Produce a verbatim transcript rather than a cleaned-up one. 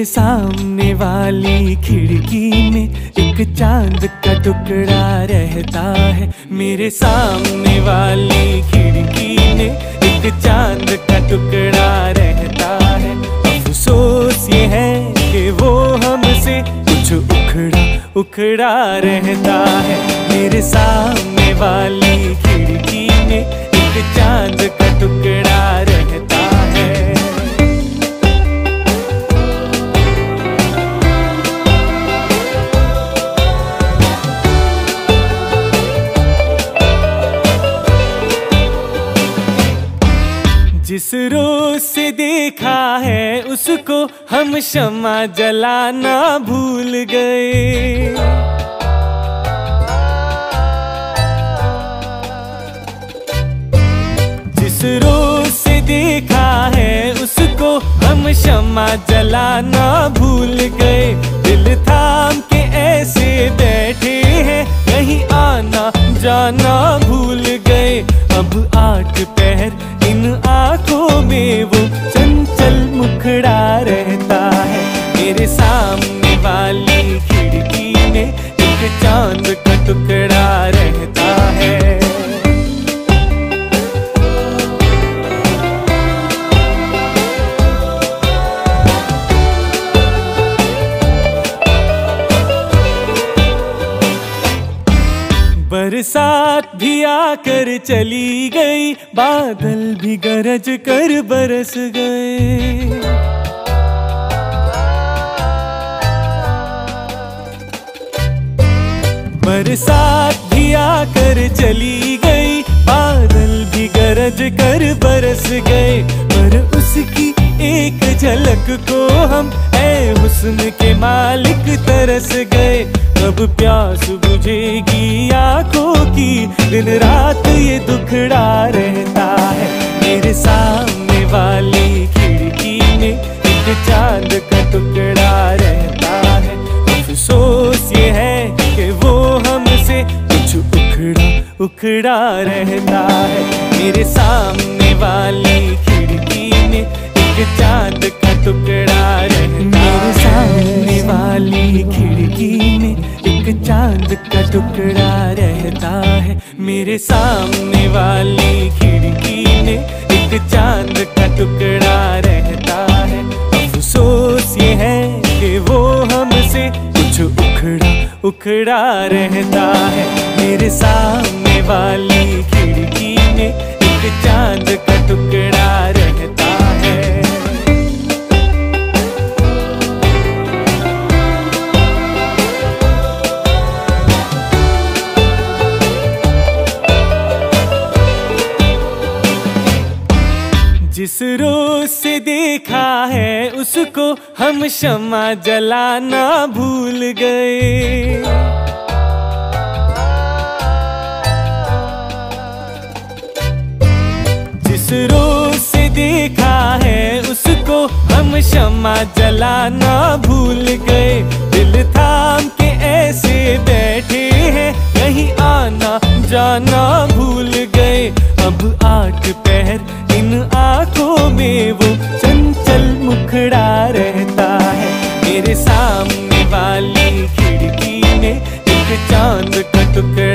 सामने वाली खिड़की में एक चांद का टुकड़ा रहता है। मेरे सामने वाली खिड़की में एक चांद का टुकड़ा रहता है। अफसोस ये है कि वो हमसे कुछ उखड़ा उखड़ा रहता है। मेरे सामने वाली खिड़की में एक चांद का टुकड़ा रहता है। जिस रोज से देखा है उसको हम शम्मा जलाना भूल गए। जिस रोज से देखा है उसको हम शम्मा जलाना भूल गए। दिल थाम के ऐसे बैठे हैं कहीं आना जाना भूल गए। अब आठ पहर इन आंखों में वो चंचल मुखड़ा रहता है। मेरे सामने वाली खिड़की में एक चांद का टुकड़ा रहता है। बरसात भी आकर चली गई, बादल भी गरज कर बरस गए। बरसात भी आकर चली गई, बादल भी गरज कर बरस गए। पर उसकी एक झलक को हम ऐ हुस्न के मालिक तरस गए। कब प्यास बुझेगी आंखों की, दिन रात ये दुखड़ा रहता है। मेरे सामने वाली खिड़की में एक चांद का टुकड़ा रहता है। अफसोस ये है कि वो हमसे कुछ उखड़ा उखड़ा रहता है। मेरे सामने वाली खिड़की में एक चांद का टुकड़ा रहता है। मेरे सामने वाली खिड़की में एक चांद का टुकड़ा रहता है। मेरे सामने वाली खिड़की में एक चांद का टुकड़ा रहता है। अफसोस ये है कि वो हमसे कुछ उखड़ा उखड़ा रहता है। मेरे सामने वाली खिड़की में एक चांद का टुकड़ा रहता है। जिस रोज से देखा है उसको हम शम्मा जलाना भूल गए। जिस रोज से देखा है उसको हम शम्मा जलाना भूल गए। दिल थाम के ऐसे बैठे हैं कहीं आना जाना भूल गए। अब आठ पहर इन आंखों में वो चंचल मुखड़ा रहता है। मेरे सामने वाली खिड़की में एक चांद का टुकड़ा